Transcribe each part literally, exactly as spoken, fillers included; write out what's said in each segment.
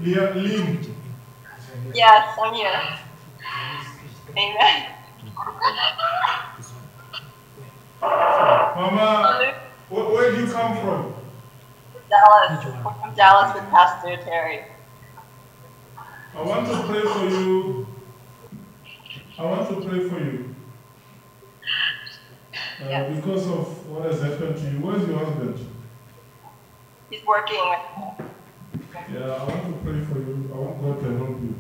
Lim. Yes, I'm here. Amen. Mama, where, where do you come from? Dallas. We're from Dallas with Pastor Terry. I want to pray for you. I want to pray for you. Uh, Yes. Because of what has happened to you. Where's your husband? He's working with Yeah, I want to pray for you. I want God to help you.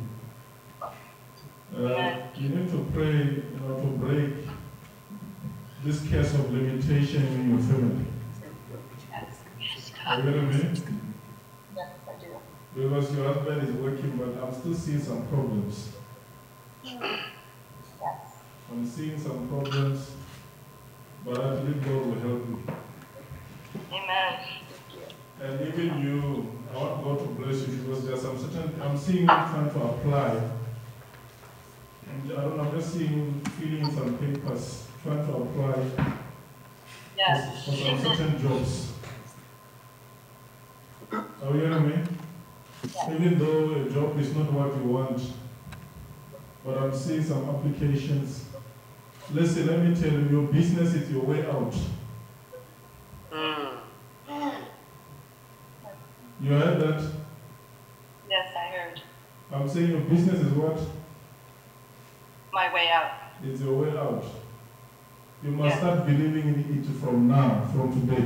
Uh, you need to pray, you know, to break this case of limitation in your family. Are you hearing me? Yes, I do. Because your husband is working, but I'm still seeing some problems. Yes. I'm seeing some problems, but I believe God will help you. Amen. And even you, I want God to bless you because there's some certain, I'm seeing you trying to apply. And I don't know, I'm just seeing you filling some papers, trying to apply Yes. for, for some certain jobs. Are you hearing me? Yes. Even though a job is not what you want, but I'm seeing some applications. Listen, let me tell you, your business is your way out. Mm. You heard that? Yes, I heard. I'm saying your business is what? My way out. It's your way out. You must Yes. start believing in it from now, from today.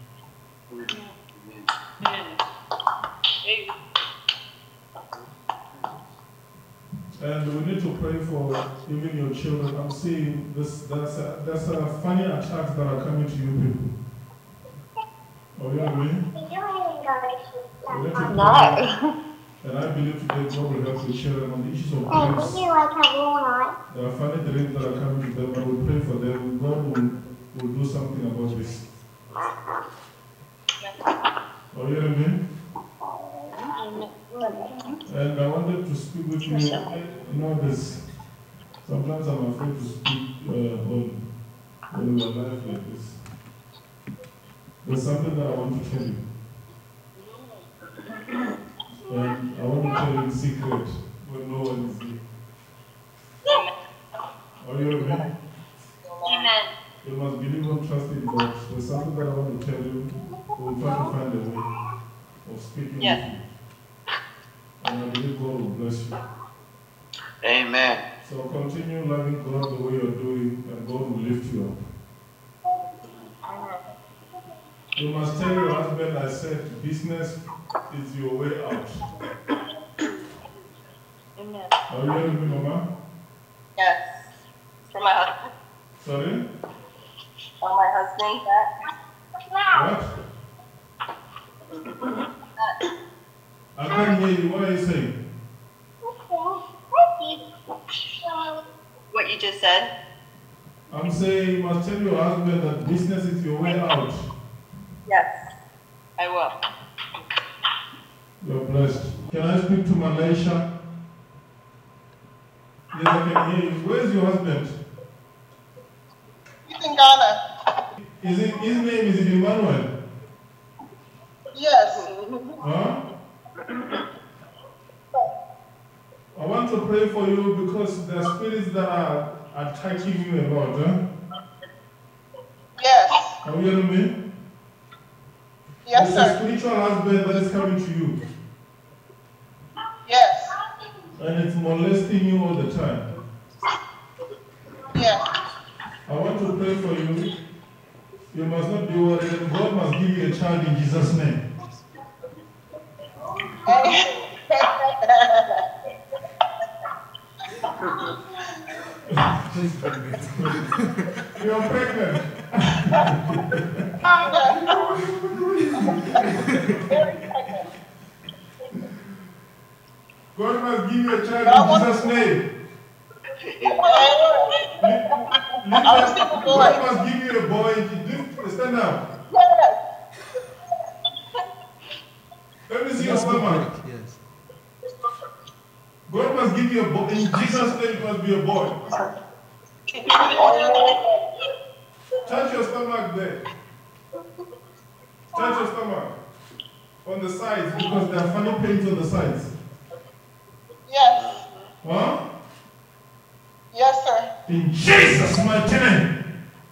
And we need to pray for even your children. I'm seeing this, there's a, there's a funny attacks that are coming to you people. Oh, you know what I mean? We need to pray. No. And I believe today God will help your children on the issues of dreams. There are funny dreams that are coming to them, and we pray for them. God will, will do something about this. Oh, you know what I mean? And I wanted to speak with you. You know this. Sometimes I'm afraid to speak uh, when, when we are live like this. There's something that I want to tell you. And I want to tell you in secret when no one is here. Are you with me? Amen. You must believe and trust in God. There's something that I want to tell you. We'll try to find a way of speaking Yes. with you. And I believe God will bless you. Amen. So continue loving God the way you're doing, and God will lift you up. You must tell your husband, I said, business is your way out. Amen. Are you hearing me, Mama? Yes. For my husband. Sorry? For my husband, that. What? I can't hear you. What are you saying? What you just said? I'm saying you must tell your husband that business is your way out. Yes, I will. You're blessed. Can I speak to Malaysia? Yes, I can hear you. Where's your husband? He's in Ghana. Is it his name? Is it Emmanuel? Yes. Huh? I want to pray for you because there are spirits that are attacking you a lot. Huh? Yes. Are you hearing me? Yes, It's sir. a spiritual husband that is coming to you. Yes. And it's molesting you all the time. Yes. I want to pray for you. You must not be worried. God must give you a child in Jesus' name. You're pregnant. God must give you a child in Jesus' name. God must give you a boy. Lift, stand up. Let me see your stomach. Yes. God must give you a boy. In Jesus' name, it must be a boy. Touch your stomach there. Touch your stomach. On the sides, because there are funny pains on the sides. In Jesus' mighty name.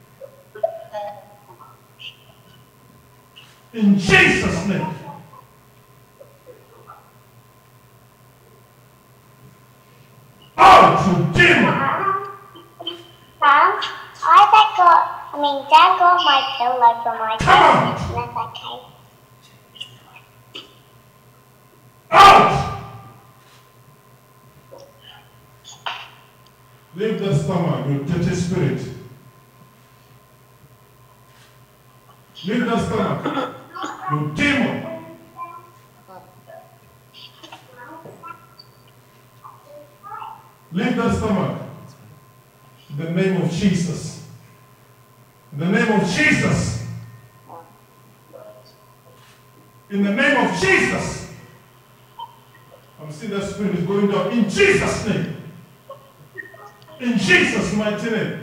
In Jesus' name. Out, you demon! Mom, I got, I mean, Dad got my pillow from my Come bed. And that's okay. Out! Leave the stomach, you dirty spirit. Leave the stomach, you demon. Leave the stomach. In the name of Jesus. In the name of Jesus. In the name of Jesus. I'm seeing that spirit is going down in Jesus' name. In Jesus' mighty name.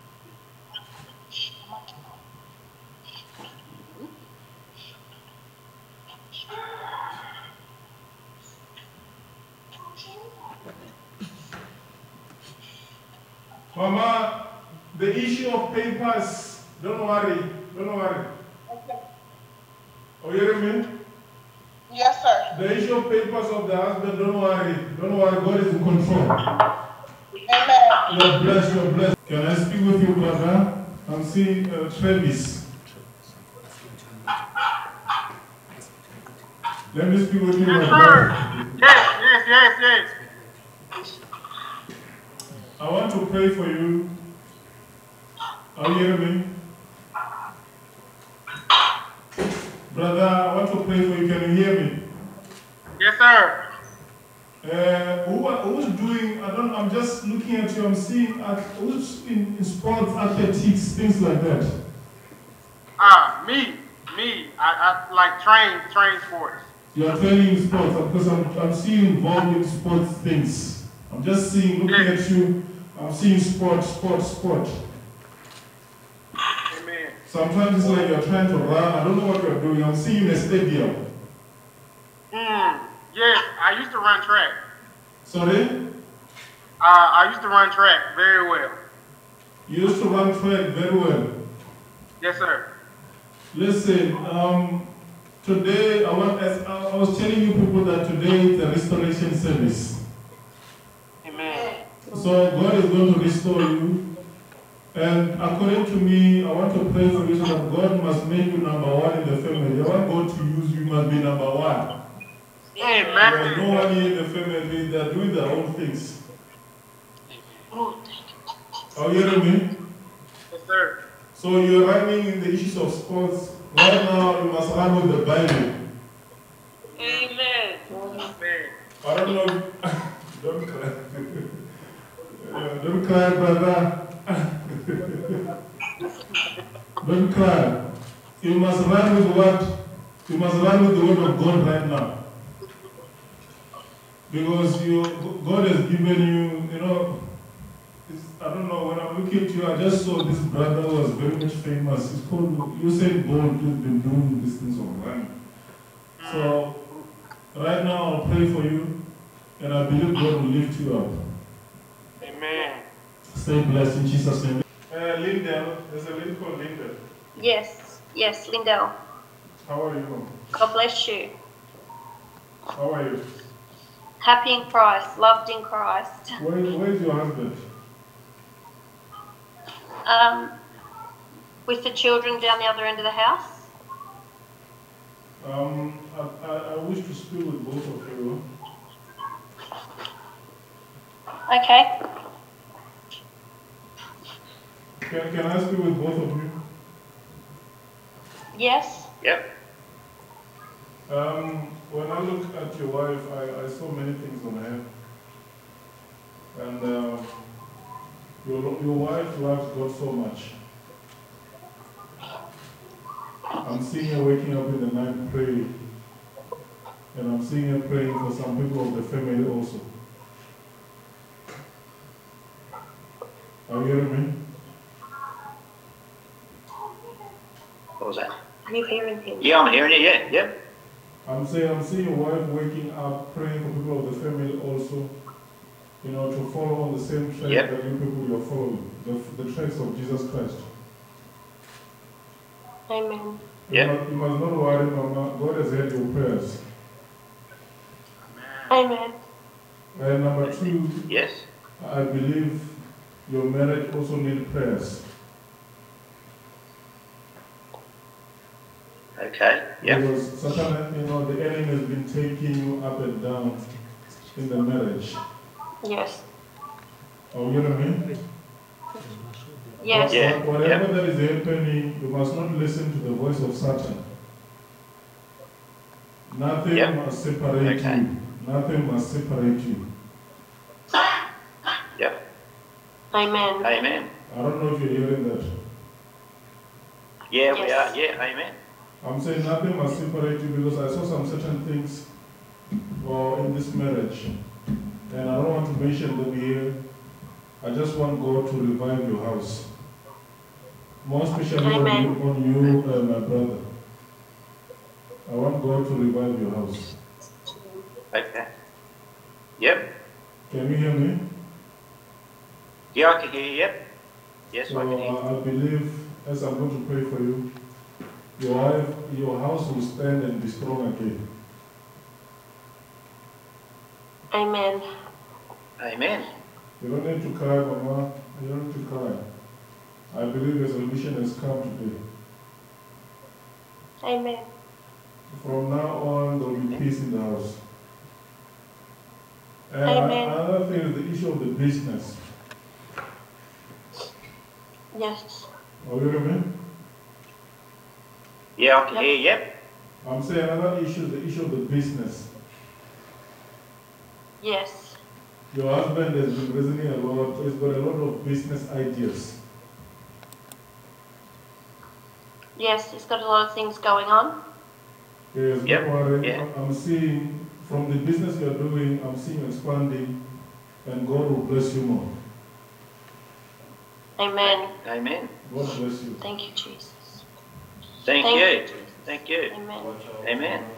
Mama, the issue of papers, don't worry, don't worry. Oh, you hear me? Yes, sir. The issue of papers of the husband, don't worry, don't worry, God is in control. Amen. You're blessed, you're blessed. Can I speak with you, brother? I'm seeing uh, Travis. Let me speak with you, Yes, brother. sir. Yes, yes, yes, yes. I want to pray for you. Are you hearing me? Brother, I want to pray for you. Can you hear me? Yes, sir. Uh, who, who's doing, I don't know, I'm just looking at you, I'm seeing, uh, who's in, in sports, athletics, things like that? Ah, uh, me, me. I, I like train, train sports. You are training in sports, because I'm, I'm seeing you involved in sports things. I'm just seeing, looking yes. at you, I'm seeing sport, sport, sport. Amen. Sometimes it's like you're trying to run, I don't know what you're doing, I'm seeing you in a stadium. Hmm. Yes, I used to run track. Sorry? Uh, I used to run track very well. You used to run track very well. Yes, sir. Listen, um, today I, want, I was telling you people that today is a restoration service. Amen. So God is going to restore you. And according to me, I want to pray for you so that God must make you number one in the family. I want God to use you, you must be number one. Amen. There is no one in the family, they are doing their own things. Are you hearing me? Yes, sir. So you're running in the issues of sports. Right now, you must run with the Bible. Amen. Amen. I don't know. Don't cry. uh, don't cry, brother. Don't cry. You must run with what? You must run with the word of God right now. Because you, God has given you, you know, it's, I don't know, when I'm looking at you, I just saw this brother who was very much famous. He's called Usain Bolt, who's been doing these things of running. So, right now I'll pray for you, and I believe God will lift you up. Amen. Stay blessed in Jesus' name. Uh, Linda, there's a lady called Linda. Yes, yes, Lindell. How are you? God bless you. How are you? Happy in Christ, loved in Christ. Where, where's your husband? Um, with the children down the other end of the house. Um, I, I, I wish to speak with both of you. Okay. Can, can I speak with both of you? Yes. Yep. Um, when I look at your wife, I, I saw many things on her. And uh, your, your wife loves God so much. I'm seeing her waking up in the night praying. And I'm seeing her praying for some people of the family also. Are you hearing me? What was that? Are you hearing him? Yeah, I'm hearing it. Yeah, yep. I'm saying I'm seeing your wife waking up praying for people of the family also. you know, to follow on the same track Yep. that you people you're following, the, the tracks of Jesus Christ. Amen. You, Yep. must, you must not worry, Mama. God has heard your prayers. Amen. And number two, Yes. I believe your marriage also needs prayers. Okay. Yep. Because Satan, you know, the enemy has been taking you up and down in the marriage. Yes. Oh, you know what I mean? Yes. What- Yeah, Whatever yeah. that is happening, you must not listen to the voice of Satan. Nothing Yep. must separate Okay. you. Nothing must separate you. Yep. Amen. Amen. I don't know if you're hearing that. Yeah, we Yes. are. Yeah. Amen. I'm saying nothing must separate you because I saw some certain things uh, in this marriage. And I don't want to mention them here. I just want God to revive your house. More especially on Amen. you, on you uh, my brother. I want God to revive your house. Okay. Yep. Can you hear me? Yeah, I can hear you. Yep. Yes, So I can hear you. uh, I believe, as I'm going to pray for you, your, wife, your house will stand and be strong again. Amen. Amen. You don't need to cry, Mama. You don't need to cry. I believe a solution has come today. Amen. From now on, there will be peace in the house. And Amen. another thing is the issue of the business. Yes. Are you hearing me? Yeah, I can Yep. hear you. Yep. I'm saying another issue is the issue of the business. Yes. Your husband has been reasoning a lot. He's got a lot of business ideas. Yes. He's got a lot of things going on. Yes, Yep, don't worry. yeah. I'm seeing from the business you're doing, I'm seeing you expanding, and God will bless you more. Amen. Amen. God bless you. Thank you, Jesus. Thank, Thank you. you, Jesus. Thank you. Amen. Watch out. Amen.